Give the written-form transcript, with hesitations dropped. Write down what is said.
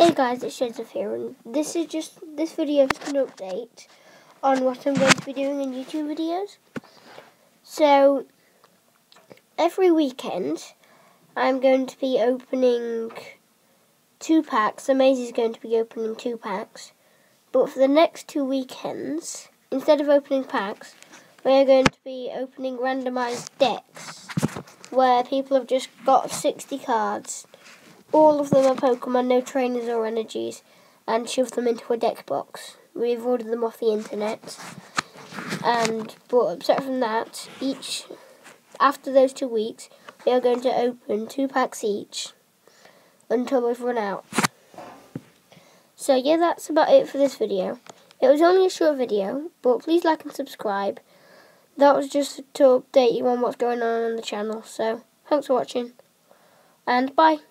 Hey guys, it's Joseph here, and this video is just an update on what I'm going to be doing in YouTube videos. So, every weekend, I'm going to be opening 2 packs. So Maisie's going to be opening 2 packs. But for the next 2 weekends, instead of opening packs, we're going to be opening randomized decks, where people have just got 60 cards. All of them are Pokemon, no trainers or energies, and shove them into a deck box. We've ordered them off the internet. But apart from that, after those 2 weeks, we are going to open 2 packs each until we've run out. So yeah, that's about it for this video. It was only a short video, but please like and subscribe. That was just to update you on what's going on the channel. So thanks for watching, and bye.